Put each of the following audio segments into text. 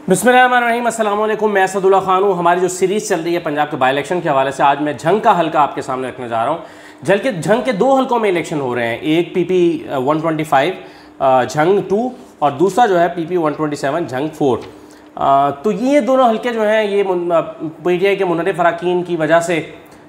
बिस्मिल्लाहिर्रहमानिर्रहीम, अस्सलाम वालेकुम। मैं असदुल्ला खान हूँ। हमारी जो सीरीज़ चल रही है पंजाब के बाई इलेक्शन के हवाले से, आज मैं झंग का हल्का आपके सामने रखने जा रहा हूँ। झंग के दो हल्कों में इलेक्शन हो रहे हैं, एक PP 125 झंग 2 और दूसरा जो है PP 127 झंग 4। तो ये दोनों हल्के जो हैं ये PTI के मुनर्रिफ अरकान की वजह से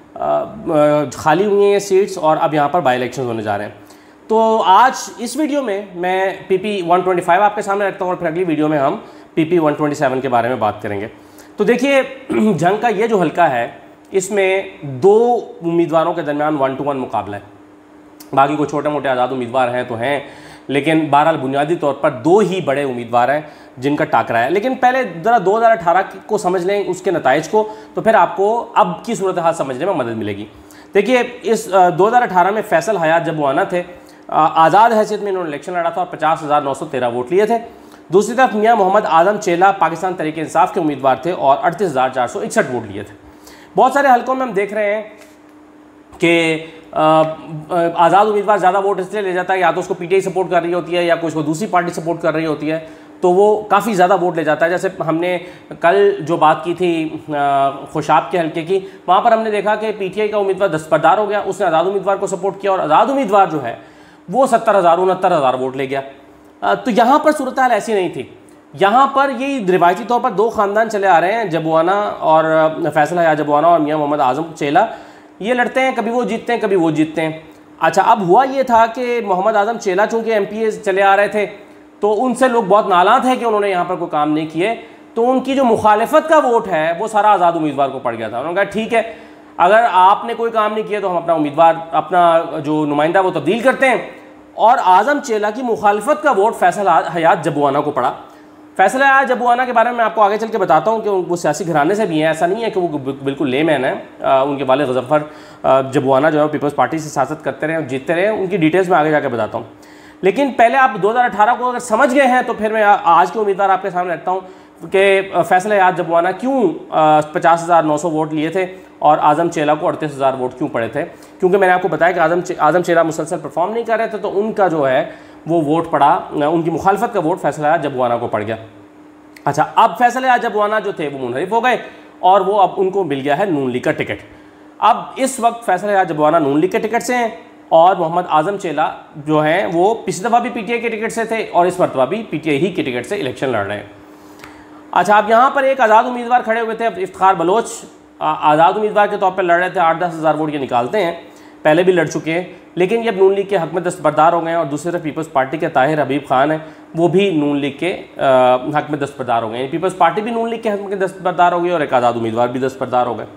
खाली हुई हैं ये सीट्स, और अब यहाँ पर बाई इलेक्शन होने जा रहे हैं। तो आज इस वीडियो में मैं PP 125 आपके सामने रखता हूँ और फिर अगली वीडियो में हम PP 127 के बारे में बात करेंगे। तो देखिए, झंग का ये जो हल्का है इसमें दो उम्मीदवारों के दरमियान 1-to-1 मुकाबला है। बाकी को छोटे मोटे आज़ाद उम्मीदवार हैं तो हैं, लेकिन बहरहाल बुनियादी तौर पर दो ही बड़े उम्मीदवार हैं जिनका टाकरा है। लेकिन पहले ज़रा 2018 को समझ लें, उसके नताइज को, तो फिर आपको अब की सूरत हाल समझने में मदद मिलेगी। देखिए, इस 2018 में फैसल हयात जब वो आना थे, आज़ाद हैसियत में इन्होंने इलेक्शन लड़ा था और 50,913 वोट लिए थे। दूसरी तरफ मियां मोहम्मद आजम चेला पाकिस्तान तहरीक इंसाफ के उम्मीदवार थे और 38,461 वोट लिए थे। बहुत सारे हलकों में हम देख रहे हैं कि आज़ाद उम्मीदवार ज़्यादा वोट इसलिए ले जाता है, या तो उसको PTI सपोर्ट कर रही होती है या कुछ वो दूसरी पार्टी सपोर्ट कर रही होती है, तो वो काफ़ी ज़्यादा वोट ले जाता है। जैसे हमने कल जो बात की थी खुशाब के हल्के की, वहाँ पर हमने देखा कि PTI का उम्मीदवार दस्तबरदार हो गया, उसने आज़ाद उम्मीदवार को सपोर्ट किया और आज़ाद उम्मीदवार जो है वो 70,000-69,000 वोट ले गया। तो यहाँ पर सूरत हाल ऐसी नहीं थी। यहाँ पर ये रिवायती तौर पर दो ख़ानदान चले आ रहे हैं, जबुआना और फैसल हयात जबुआना और मियां मोहम्मद आज़म चेला, ये लड़ते हैं, कभी वो जीतते हैं कभी वो जीतते हैं। अच्छा, अब हुआ ये था कि मोहम्मद आज़म चेला चूँकि MPA चले आ रहे थे, तो उनसे लोग बहुत नाराज़ हैं कि उन्होंने यहाँ पर कोई काम नहीं किए, तो उनकी जो मुखालिफत का वोट है वो सारा आज़ाद उम्मीदवार को पड़ गया था। उन्होंने कहा ठीक है, अगर आपने कोई काम नहीं किया तो हम अपना उम्मीदवार, अपना जो नुमाइंदा वो तब्दील करते हैं। और आज़म चेला की मुखालफत का वोट फैसल हयात जबुआना को पड़ा। फैसल हयात जबुआना के बारे में मैं आपको आगे चल के बताता हूँ कि वो सियासी घराने से भी हैं, ऐसा नहीं है कि वो बिल्कुल लेमैन है। उनके वालिद गज़फ़र जबुआना जो है पीपल्स पार्टी से सियासत करते रहे और जीतते रहे, उनकी डिटेल्स में आगे जाकर बताता हूँ। लेकिन पहले आप 2018 को अगर समझ गए हैं तो फिर मैं आज के उम्मीदवार आपके सामने रखता हूँ कि फैसल हयात जबुआना क्यों 50,900 वोट लिए थे और आज़म चेला को 38,000 वोट क्यों पड़े थे। क्योंकि मैंने आपको बताया कि आज़म चेला मुसलसल परफॉर्म नहीं कर रहे थे, तो उनका जो है वो वोट पड़ा, उनकी मुखालफत का वोट फैसल हयात जबुआना को पड़ गया। अच्छा, अब फैसल हयात जबुआना जो थे वो मुनहरिफ हो गए और वो अब उनको मिल गया है नून लीग का टिकट। अब इस वक्त फैसल हयात जबुआना नून लीग के टिकट से हैं और मोहम्मद आज़म चेला जो हैं वो पिछली दफ़ा भी PTI के टिकट से थे और इस मरतबा भी PTI ही के टिकट से इलेक्शन लड़ रहे हैं। अच्छा, अब यहाँ पर एक आज़ाद उम्मीदवार खड़े हुए थे, इफ्तिखार बलोच आज़ाद उम्मीदवार के तौर पर लड़ रहे थे। 8-10 हज़ार वोट ये निकालते हैं, पहले भी लड़ चुके हैं, लेकिन ये अब नून लीग के हक में दस्तबरदार हो गए हैं। और दूसरी तरफ पीपल्स पार्टी के ताहिर हबीब खान हैं, वो भी नून लीग के हक में दस्तबरदार हो गए हैं। पीपल्स पार्टी भी नून लीग के हक में दस्तबरदार हो गई और एक आज़ाद उम्मीदवार भी दस्तबरदार हो गए।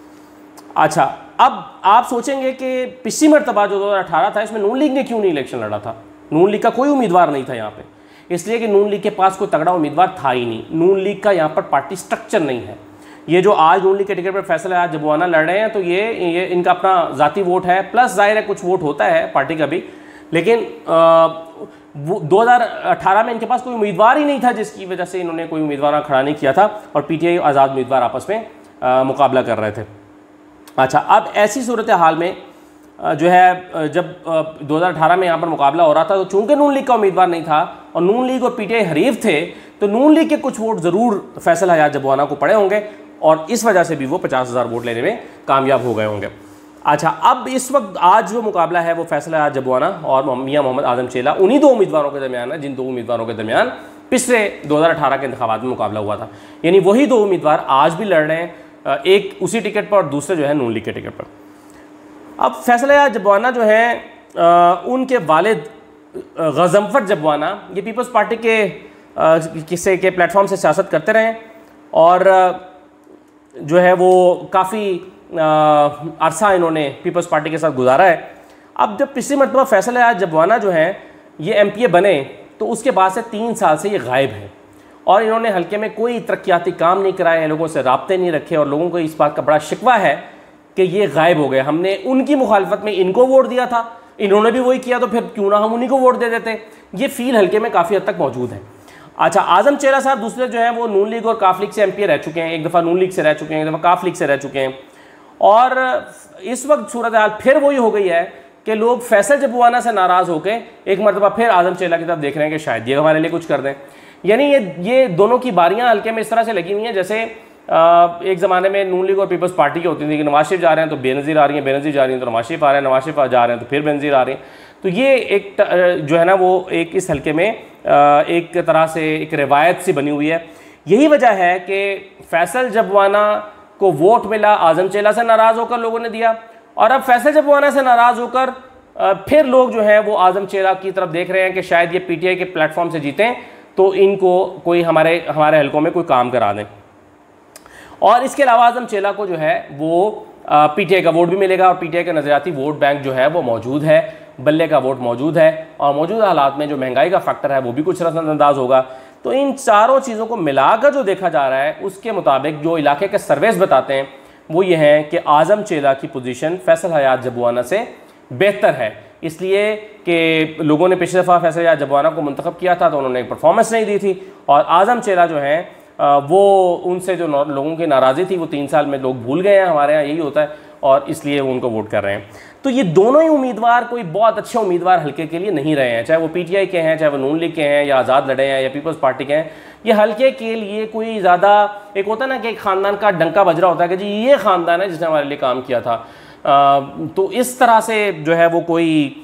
अच्छा, अब आप सोचेंगे कि पिछली मरतबा जो 2018 था इसमें नून लीग ने क्यों नहीं इलेक्शन लड़ा था। नून लीग का कोई उम्मीदवार नहीं था यहाँ पे, इसलिए कि नून लीग के पास कोई तगड़ा उम्मीदवार था ही नहीं। नून लीग का यहाँ पर पार्टी स्ट्रक्चर नहीं है। ये जो आज नून लीग के टिकट पर फैसल हयात जबुआना लड़ रहे हैं, तो ये इनका अपना ज़ाती वोट है, प्लस जाहिर है कुछ वोट होता है पार्टी का भी, लेकिन 2018 में इनके पास कोई उम्मीदवार ही नहीं था, जिसकी वजह से इन्होंने कोई उम्मीदवार खड़ा नहीं किया था और PTI आज़ाद उम्मीदवार आपस में मुकाबला कर रहे थे। अच्छा, अब ऐसी सूरत हाल में जो है जब 2018 में यहाँ पर मुकाबला हो रहा था, तो चूंकि नून लीग का उम्मीदवार नहीं था और नून लीग और PTI हरीफ थे, तो नून लीग के कुछ वोट ज़रूर फैसल हयात जबुआना को पड़े होंगे और इस वजह से भी वो 50,000 वोट लेने में कामयाब हो गए होंगे। अच्छा, अब इस वक्त आज जो मुकाबला है वो फैसल हयात जबुआना और मियां मोहम्मद आज़म चेला, उन्हीं दो उम्मीदवारों के दरमियान है जिन दो उम्मीदवारों के दरमियान पिछले 2018 के इंतखाबात में मुकाबला हुआ था। यानी वही दो उम्मीदवार आज भी लड़ रहे हैं, एक उसी टिकट पर और दूसरे जो है नून लीग के टिकट पर। अब फैसल हयात जबुआना जो है उनके वालिद गज़फ़र जबुआना ये पीपल्स पार्टी के किस्से के प्लेटफॉर्म से सियासत करते रहे और जो है वो काफ़ी अरसा इन्होंने पीपल्स पार्टी के साथ गुजारा है। अब जब पिछली मरतबा फैसल हयात जबुआना जो है ये MPA बने, तो उसके बाद से 3 साल से ये गायब हैं और इन्होंने हल्के में कोई तरक्याती काम नहीं कराए, लोगों से राब्ते नहीं रखे और लोगों को इस बात का बड़ा शिकवा है कि ये गायब हो गए। हमने उनकी मुखालफत में इनको वोट दिया था, इन्होंने भी वही किया, तो फिर क्यों ना हम उन्हीं को वोट दे देते। ये फील हल्के में काफ़ी हद तक मौजूद है। अच्छा, आज़म चेला साहब दूसरे जो हैं वो नून लीग और काफ लीग से MPA रह चुके हैं, एक दफ़ा नून लीग से रह चुके हैं, एक दफ़ा काफ लीग से रह चुके हैं और इस वक्त सूरत हाल फिर वही हो गई है कि लोग फैसल जबुआना से नाराज़ होकर एक मरतबा फिर आज़म चेला की तरफ देख रहे हैं कि शायद ये हमारे लिए कुछ कर दें। यानी ये दोनों की बारियां हल्के में इस तरह से लगी हुई हैं जैसे एक ज़माने में नून लीग और पीपल्स पार्टी की होती थी कि नवाज शरीफ जा रहे हैं तो बेनज़ीर आ रही हैं, बेनज़ीर जा रही हैं तो नवाज शरीफ आ रहे हैं, नवाज शरीफ जा रहे हैं तो फिर बेनज़ीर आ रही हैं। तो ये एक जो है ना वो एक इस हल्के में एक तरह से एक रिवायत सी बनी हुई है। यही वजह है कि फैसल जबवाना को वोट मिला, आज़म चेला से नाराज़ होकर लोगों ने दिया, और अब फैसल जबवाना से नाराज़ होकर फिर लोग जो हैं वो आज़म चेला की तरफ देख रहे हैं कि शायद ये पीटीआई के प्लेटफॉर्म से जीतें तो इनको कोई हमारे हल्कों में कोई काम करा दें। और इसके अलावा आज़म चेला को जो है वो पीटीआई का वोट भी मिलेगा और पीटीआई का नज़रियाती वोट बैंक जो है वो मौजूद है, बल्ले का वोट मौजूद है, और मौजूदा हालात में जो महंगाई का फैक्टर है वो भी कुछ नज़रअंदाज होगा। तो इन चारों चीज़ों को मिलाकर जो देखा जा रहा है उसके मुताबिक जो इलाके के सर्वेस बताते हैं वो ये हैं कि आज़म चेला की पोजीशन फैसल हयात जबवाना से बेहतर है, इसलिए कि लोगों ने पिछले दफ़ा फैसल हयात जबवाना को मुंतखब किया था तो उन्होंने एक परफॉर्मेंस नहीं दी थी, और आज़म चेला जो हैं वो उनसे जो लोगों की नाराज़ी थी वो 3 साल में लोग भूल गए हैं, हमारे यहाँ यही होता है, और इसलिए वो उनको वोट कर रहे हैं। तो ये दोनों ही उम्मीदवार कोई बहुत अच्छे उम्मीदवार हल्के के लिए नहीं रहे हैं, चाहे वो पीटीआई के हैं, चाहे वो नून लीग के हैं, या आज़ाद लड़े हैं, या पीपल्स पार्टी के हैं। ये हल्के के लिए कोई ज़्यादा एक होता है ना कि एक ख़ानदान का डंका बज रहा होता है कि जी ये ख़ानदान है जिसने हमारे लिए काम किया था। तो इस तरह से जो है वो कोई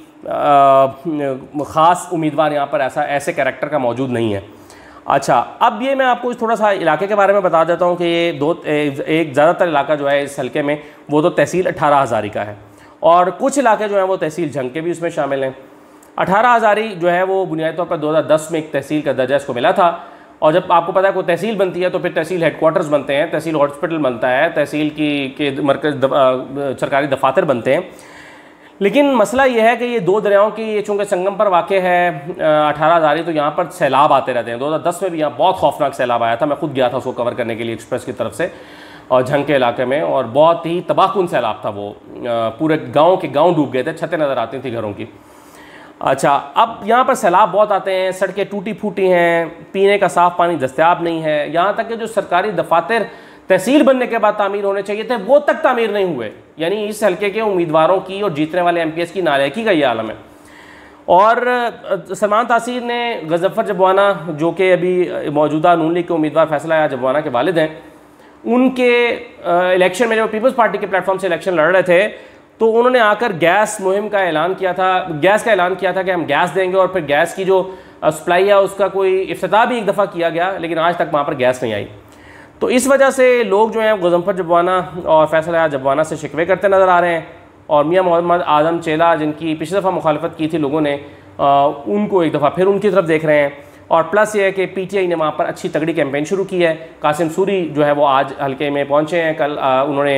ख़ास उम्मीदवार यहाँ पर ऐसे कैरेक्टर का मौजूद नहीं है। अच्छा, अब ये मैं आपको थोड़ा सा इलाके के बारे में बता देता हूँ कि ये एक ज़्यादातर इलाका जो है इस हल्के में वो तो तहसील 18 हज़ारी का है, और कुछ इलाके जो हैं वो तहसील झंग के भी उसमें शामिल हैं। 18 हज़ारी जो है वो बुनियादी तौर पर 2010 में एक तहसील का दर्जा इसको मिला था, और जब आपको पता है कोई तहसील बनती है तो फिर तहसील हेडक्वार्टर्स बनते हैं, तहसील हॉस्पिटल बनता है, तहसील के मरकज़ सरकारी दफातर बनते हैं। लेकिन मसला ये है कि ये दो दरियाओं की ये चूँकि संगम पर वाक़ है 18 हज़ारी, तो यहाँ पर सैलाब आते रहते हैं। 2010 में भी यहाँ बहुत खौफनाक सैलाब आया था, मैं खुद गया था उसको कवर करने के लिए एक्सप्रेस की तरफ से, और झंग के इलाके में, और बहुत ही तबाहकुन सैलाब था वो, पूरे गाँव के गाँव डूब गए थे, छतें नज़र आती थी घरों की। अच्छा, अब यहाँ पर सैलाब बहुत आते हैं, सड़कें टूटी फूटी हैं, पीने का साफ़ पानी दस्तयाब नहीं है, यहाँ तक कि जो सरकारी दफातर तहसील बनने के बाद तामीर होने चाहिए थे वो तक तामीर नहीं हुए। यानी इस हल्के के उम्मीदवारों की और जीतने वाले एमपीएस की नालायकी का ये आलम है। और सलमान तासीर ने गज़फ़र जबवाना जो कि अभी मौजूदा नून लीग के उम्मीदवार फैसल हयात जबवाना के वालिद हैं, उनके इलेक्शन में जब पीपल्स पार्टी के प्लेटफॉर्म से इलेक्शन लड़ रहे थे तो उन्होंने आकर गैस मुहिम का ऐलान किया था, गैस का ऐलान किया था कि हम गैस देंगे, और फिर गैस की जो सप्लाई है उसका कोई इफ्तिताह भी एक दफ़ा किया गया, लेकिन आज तक वहाँ पर गैस नहीं आई। तो इस वजह से लोग जो हैं गज़फ़र जबवाना और फैसल हयात जबवाना से शिकवे करते नज़र आ रहे हैं, और मियां मोहम्मद आज़म चेला जिनकी पिछली दफ़ा मुखालफत की थी लोगों ने, उनको एक दफ़ा फिर उनकी तरफ देख रहे हैं। और प्लस ये है कि पीटीआई ने वहाँ पर अच्छी तगड़ी कैंपेन शुरू की है। कासिम सूरी जो है वो आज हल्के में पहुँचे हैं, कल उन्होंने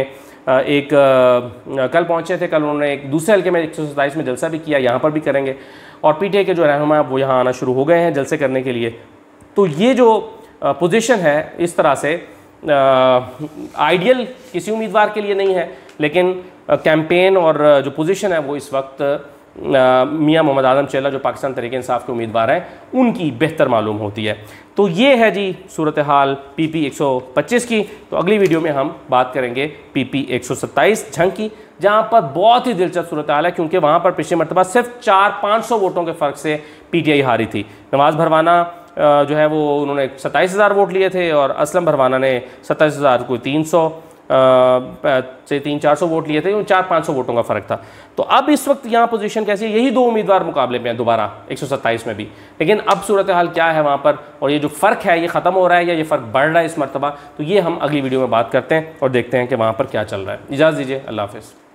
कल पहुँचे थे, कल उन्होंने एक दूसरे हल्के में 127 में जलसा भी किया, यहाँ पर भी करेंगे, और पीटीआई के जो रहनुमा वो यहाँ आना शुरू हो गए हैं जलसे करने के लिए। तो ये जो पोजीशन है इस तरह से आइडियल किसी उम्मीदवार के लिए नहीं है, लेकिन कैंपेन और जो पोजीशन है वो इस वक्त मियां मोहम्मद आज़म चेला जो पाकिस्तान तहरीक इंसाफ के उम्मीदवार हैं उनकी बेहतर मालूम होती है। तो ये है जी सूरत हाल PP 125 की। तो अगली वीडियो में हम बात करेंगे PP 127 झंग की, जहाँ पर बहुत ही दिलचस्प सूरत हाल है, क्योंकि वहाँ पर पिछले मरतबा सिर्फ 400-500 वोटों के फ़र्क से पीटीआई हारी थी। नवाज़ भरवाना जो है वो उन्होंने 27,000 वोट लिए थे, और असलम भरवाना ने 27,000 कोई 300 से 300-400 वोट लिए थे, 400-500 वोटों का फ़र्क था। तो अब इस वक्त यहाँ पोजीशन कैसी है, यही दो उम्मीदवार मुकाबले में हैं दोबारा 127 में भी, लेकिन अब सूरत हाल क्या है वहाँ पर, और ये जो फ़र्क है ये ख़त्म हो रहा है या ये फ़र्क बढ़ रहा है इस मरतबा, तो ये हम अगली वीडियो में बात करते हैं और देखते हैं कि वहाँ पर क्या चल रहा है। इजाज़त दीजिए, अल्लाह हाफ़िज़।